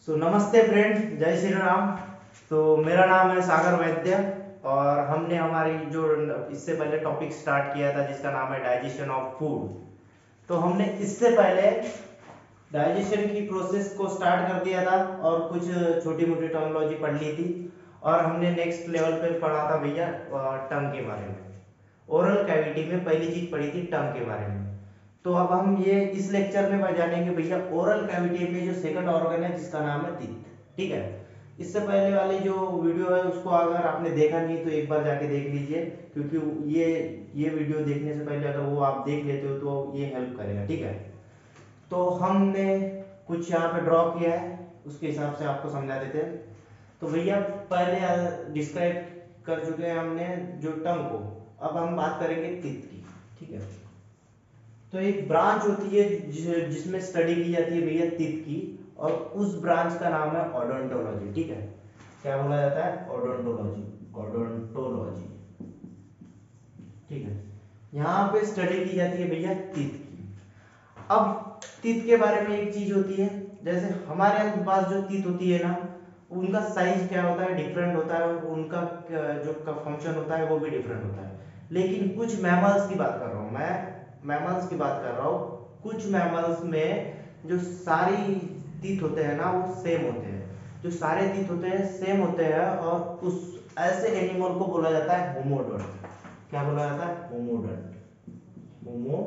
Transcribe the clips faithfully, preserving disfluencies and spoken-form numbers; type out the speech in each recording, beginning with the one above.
सो नमस्ते फ्रेंड्स, जय श्री राम। तो मेरा नाम है सागर वैद्य और हमने हमारी जो इससे पहले टॉपिक स्टार्ट किया था जिसका नाम है डाइजेशन ऑफ फूड। तो हमने इससे पहले डाइजेशन की प्रोसेस को स्टार्ट कर दिया था और कुछ छोटी मोटी टर्मिनोलॉजी पढ़ ली थी और हमने नेक्स्ट लेवल पे पढ़ा था भैया टंग के बारे में। ओरल कैविटी में पहली चीज पढ़ी थी टंग के बारे में। तो अब हम ये इस लेक्चर में जानेंगे भैया ओरल कैविटी में जो सेकंड ऑर्गन है जिसका नाम है तीत। ठीक है। इससे पहले वाली जो वीडियो है उसको अगर आपने देखा नहीं तो एक बार जाके देख लीजिए, क्योंकि ये ये वीडियो देखने से पहले अगर वो आप देख लेते हो तो ये हेल्प करेगा। ठीक है। तो हमने कुछ यहाँ पे ड्रॉ किया है, उसके हिसाब से आपको समझा देते हैं। तो भैया पहले डिस्क्राइब कर चुके हैं हमने जो टंग को, अब हम बात करेंगे तीत की। ठीक है। तो एक ब्रांच होती है जि- जिसमें स्टडी की जाती है भैया तीत की, और उस ब्रांच का नाम है ओडोंटोलॉजी। ठीक है। क्या बोला जाता है? ओडोंटोलॉजी। ओडोंटोलॉजी। ठीक है। यहाँ पे स्टडी की जाती है भैया तीत की। अब तीत के बारे में एक चीज होती है, जैसे हमारे पास जो तीत होती है ना, उनका साइज क्या होता है? डिफरेंट होता है, और उनका जो फंक्शन होता है वो भी डिफरेंट होता है। लेकिन कुछ मैमल्स की बात कर रहा हूं मैं, मैमल्स की बात कर रहा हूं। कुछ मैमल्स में जो सारी तीत होते हैं ना वो सेम होते हैं, जो सारे तीत होते हैं सेम होते हैं, और उस ऐसे एनिमल को बोला जाता है होमोडोंट। क्या बोला जाता है? होमोडोंट। होमो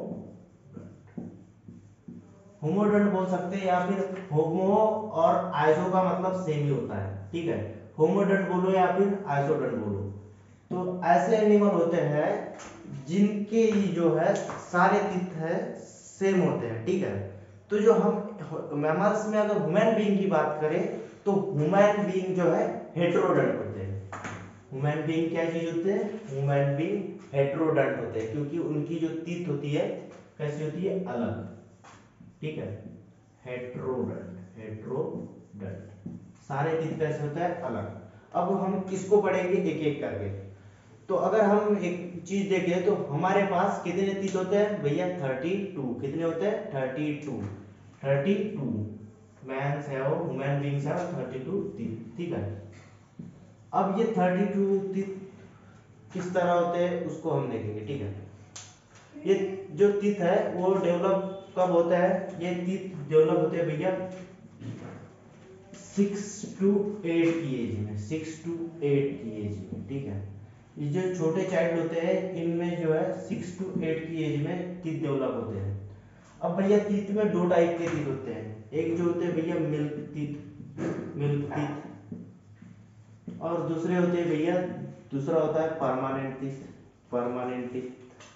होमोडोंट बोल सकते हैं, या फिर होमो और आइसो का मतलब सेम ही होता है। ठीक है। होमोडोंट बोलो या फिर आइसोडोंट बोलो। तो ऐसे एनिमल होते हैं जिनके जो है सारे तीत है सेम होते हैं। ठीक है। तो जो हम मैमल्स में अगर ह्यूमन बीइंग की बात करें तो ह्यूमन बीइंग जो है हेटेरोडोंट होते हैं। ह्यूमन बीइंग क्या चीज होते हैं? ह्यूमन बीइंग हेटेरोडोंट होते हैं, क्योंकि उनकी जो तीत होती है कैसी होती है? अलग। ठीक है। हेटेरोडोंट। हेटेरोडोंट सारे तीत कैसे होता है? अलग। अब हम इसको पढ़ेंगे एक एक करके। तो अगर हम एक चीज देखें तो हमारे पास कितने तीत होते हैं भैया? Thirty two. कितने होते हैं? Thirty two. Thirty two man's है और ह्यूमन बीइंग्स है थर्टी टू तीत। ठीक है। अब ये थर्टी टू तीत किस तरह होते हैं उसको हम देखेंगे। ठीक है। ये जो तीत है वो डेवलप कब होता है? ये तीत डेवलप होते हैं भैया सिक्स टू एट की एज में। सिक्स टू एट की एज में। ठीक है। ये जो छोटे चाइल्ड होते हैं इनमें जो है सिक्स टू एट की एज में तीत डेवलप होते हैं। अब भैया तीत में दो टाइप के तीत होते हैं। एक जो होते हैं भैया मिल्क तीत, मिल्क तीत, और दूसरे होते हैं भैया, दूसरा होता है परमानेंट तीत। परमानेंट तीत।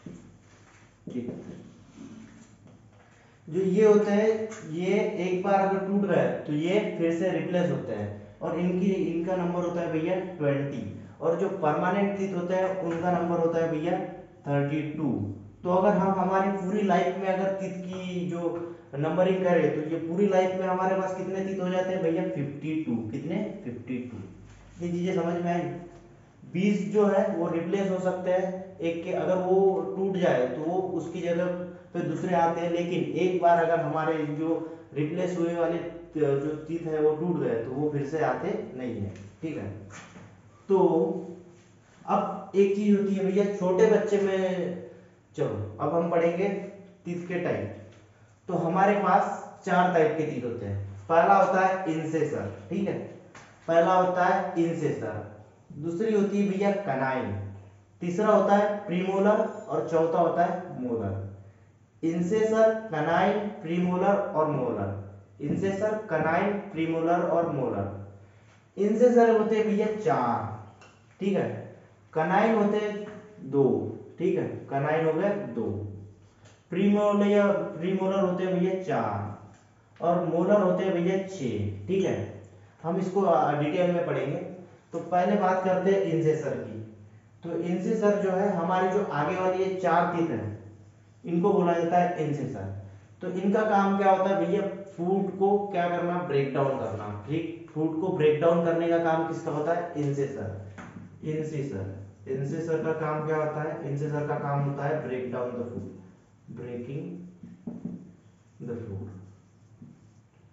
जो ये होते हैं ये एक बार अगर टूट गए तो ये फिर से रिप्लेस होते हैं, और इनकी इनका नंबर होता है भैया ट्वेंटी। और जो परमानेंट टीथ होते हैं उनका नंबर होता है भैया थर्टी टू। तो अगर हम हमारी पूरी लाइफ में अगर टीथ की जो नंबरिंग करें तो ये पूरी लाइफ में हमारे पास कितने टीथ हो जाते हैं भैया? Fifty two. कितने? Fifty two. ये चीजें समझ में आई? बीस जो है वो रिप्लेस हो सकते हैं, एक के अगर वो टूट जाए तो वो उसकी जगह पे दूसरे आते हैं, लेकिन एक बार अगर हमारे जो रिप्लेस हुए वाले जो तीत है वो टूट गए तो वो फिर से आते नहीं है। ठीक है। तो अब एक चीज होती है भैया छोटे बच्चे में, चलो अब हम पढ़ेंगे तीत के टाइप। तो हमारे पास चार टाइप के तीत होते हैं। पहला होता है इंसेसर। ठीक है। पहला होता है इंसेसर, दूसरी होती है भैया कनाइन, तीसरा होता है प्रीमोलर, और चौथा होता है मोलर। इंसेसर, कनाइन, प्रीमोलर और मोलर। इंसेसर, कनाइन, प्रीमोलर और मोलर। इंसेसर होते हैं भैया चार। ठीक है। कनाइन होते हैं दो। ठीक है। कनाइन हो गए दो। प्रीमोलर प्रीमोलर होते हैं भैया चार, और मोलर होते हैं भैया छह। ठीक है। हम इसको डिटेल में पढ़ेंगे। तो पहले बात करते हैं इंसेसर की। तो इंसेसर जो है हमारे जो आगे वाली ये चार तीत है इनको बोला जाता है इंसेसर। तो इनका काम क्या होता है भैया? फूड को क्या करना? ब्रेक डाउन करना। ठीक। फूड को ब्रेक डाउन करने का काम किसका होता है? इंसेसर। इंसेसर इंसेसर का काम क्या होता है? इंसेसर का काम होता है break down the food. Breaking the food.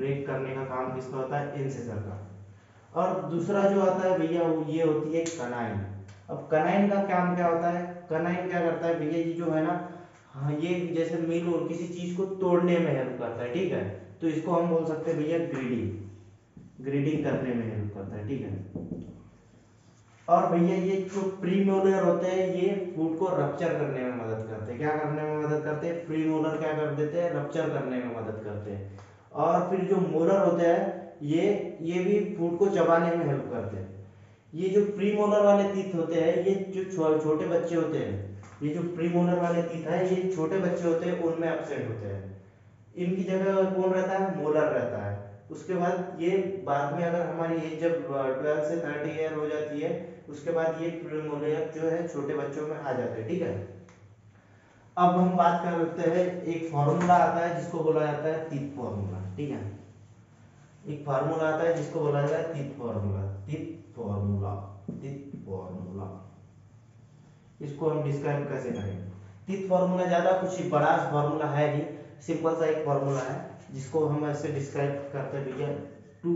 Break करने का काम किसका होता है, इंसेसर का। और दूसरा जो आता है भैया वो ये होती है कनाइन। अब कनाइन का काम क्या होता है, कनाइन क्या करता है भैया ये जो है ना, हाँ ये जैसे मिल और किसी चीज को तोड़ने में हेल्प करता है, ठीक है। तो इसको हम बोल सकते हैं भैया ग्रीडिंग, ग्रीडिंग करने में हेल्प करता है, ठीक है। और भैया ये जो प्रीमोलर होते हैं ये फूड को रप्चर करने में मदद करते हैं, क्या करने में मदद करते हैं, प्रीमोलर क्या कर देते हैं, रप्चर करने में मदद करते हैं। और फिर जो मोलर होते हैं ये ये भी फूड को चबाने में हेल्प करते हैं। ये जो प्रीमोलर वाले टीथ होते हैं ये जो छो, छोटे बच्चे होते हैं, ये जो प्रीमोलर वाले टीथ है ये छोटे बच्चे होते हैं उनमें एब्सेंट होते हैं। इनकी जगह कौन रहता है, मोलर रहता है। उसके बाद ये बाद में अगर हमारी एज जब ट्वेल्व से थर्टी ईयर हो जाती है उसके बाद ये प्रीमोलर जो है छोटे बच्चों में आ जाते हैं, ठीक है। अब हम बात करते हैं, एक फॉर्मूला आता है जिसको बोला जाता है टीथ फॉर्मूला, ठीक है। एक फार्मूला आता है जिसको बोला जाता है teeth formula, teeth formula, teeth formula. इसको हम डिस्क्राइब कैसे करें, टीथ फॉर्मूला ज्यादा कुछ बड़ा फॉर्मूला है नहीं, सिंपल सा एक फॉर्मूला है जिसको हम ऐसे डिस्क्राइब करते हैं भैया, two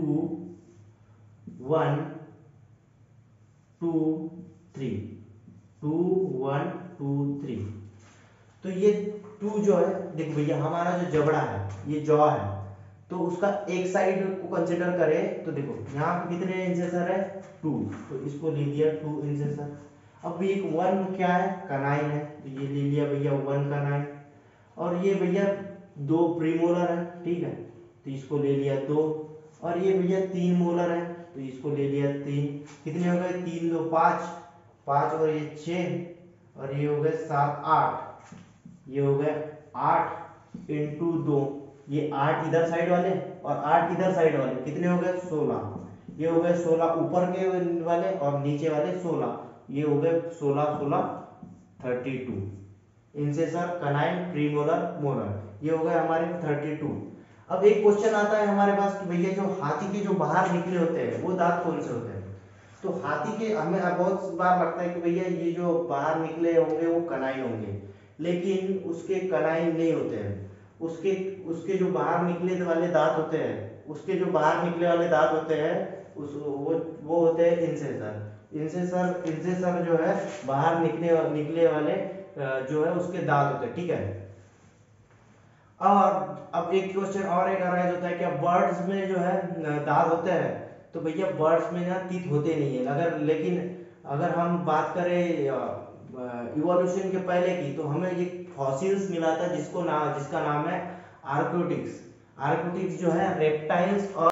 one two three, two one two three. तो ये टू जो है देख भैया हमारा जो जबड़ा है ये जॉ है, तो उसका एक साइड को कंसिडर करें तो देखो यहाँ पे कितने इंसेसर है, टू, तो इसको ले लिया टू इंसेसर। अब एक वन क्या है, कनाइन है, तो ये ले लिया भैया वन कनाइन। और ये भैया दो प्रीमोलर है, ठीक है, तो इसको ले लिया दो। और ये भैया तीन मोलर है तो इसको ले लिया तीन। कितने हो गए, तीन दो पाँच, पाँच और ये छः, और ये हो गए सात आठ, ये हो गए आठ इंटू दो, ये आठ इधर साइड वाले और आठ इधर साइड वाले, कितने हो गए सोलह। ये हो गए सोलह ऊपर के वाले और नीचे वाले सोलह, ये हो गए सोलह सोलह thirty two. Incisor, canine, premolar, molar, ये हो गए हमारे थर्टी टू। अब एक क्वेश्चन आता है हमारे पास कि भैया जो हाथी के जो बाहर निकले होते हैं वो दांत कौन से होते हैं। तो हाथी के हमें बहुत बार लगता है कि भैया ये जो बाहर निकले होंगे वो कनाइन होंगे, लेकिन उसके कनाइन नहीं होते हैं। उसके उसके जो बाहर निकले वाले दांत होते हैं, उसके जो बाहर निकले वाले दांत होते हैं उस वो वो होते हैं इंसेसर। इंसेसर इंसेसर जो है बाहर निकले निकले वाले जो है उसके दांत होते हैं, ठीक है। और अब एक क्वेश्चन और एक अराइज होता है, क्या बर्ड्स में जो है दांत होते हैं। तो भैया बर्ड्स में ना तीत होते नहीं है, अगर लेकिन अगर हम बात करें इवोल्यूशन के पहले की, तो हमें ये फॉसिल्स मिला था जिसको नाम जिसका नाम है आर्क्योटिक्स। आर्क्योटिक्स जो है रेप्टाइल्स और